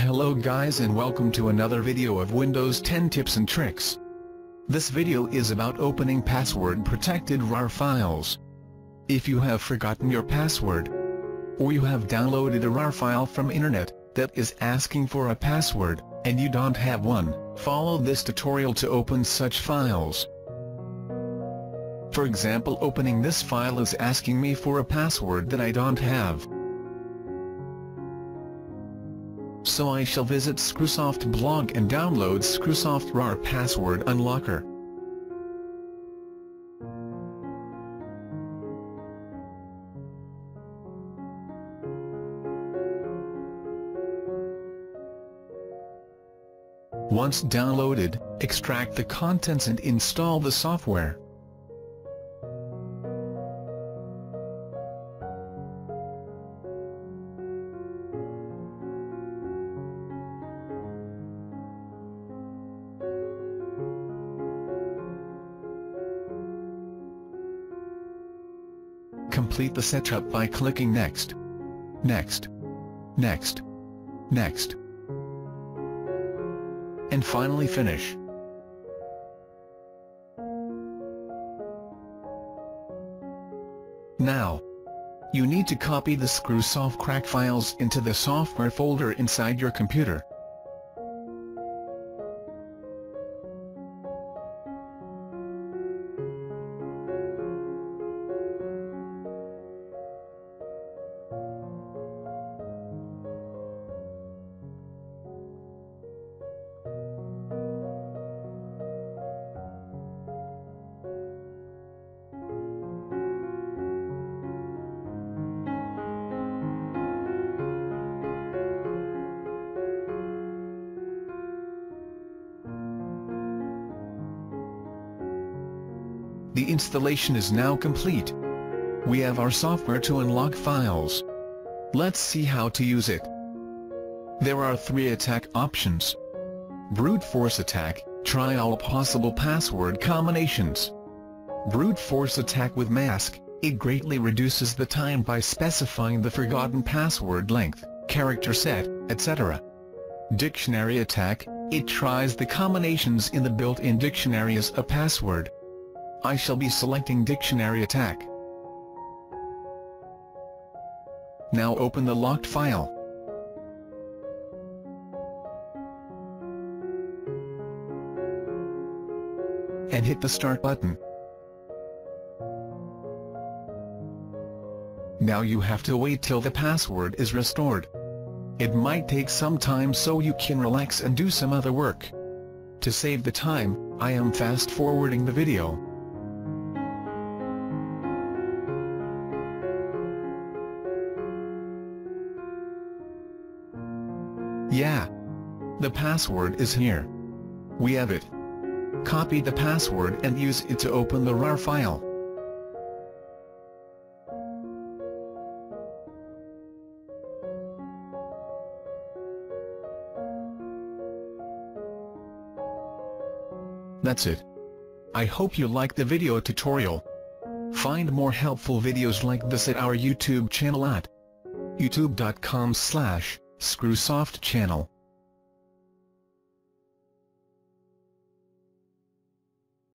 Hello guys and welcome to another video of Windows 10 tips and tricks. This video is about opening password protected RAR files. If you have forgotten your password, or you have downloaded a RAR file from internet that is asking for a password, and you don't have one, follow this tutorial to open such files. For example, opening this file is asking me for a password that I don't have. So I shall visit Screwsoft blog and download Screwsoft RAR Password Unlocker. Once downloaded, extract the contents and install the software. Complete the setup by clicking Next, Next, Next, Next, and finally Finish. Now, you need to copy the Screwsoft crack files into the software folder inside your computer. The installation is now complete. We have our software to unlock files. Let's see how to use it. There are 3 attack options. Brute force attack, try all possible password combinations. Brute force attack with mask, it greatly reduces the time by specifying the forgotten password length, character set, etc. Dictionary attack, it tries the combinations in the built-in dictionary as a password. I shall be selecting Dictionary Attack. Now open the locked file. And hit the Start button. Now you have to wait till the password is restored. It might take some time, so you can relax and do some other work. To save the time, I am fast forwarding the video. Yeah, the password is here. We have it. Copy the password and use it to open the RAR file. That's it. I hope you liked the video tutorial. Find more helpful videos like this at our YouTube channel at youtube.com/screwsoftchannel.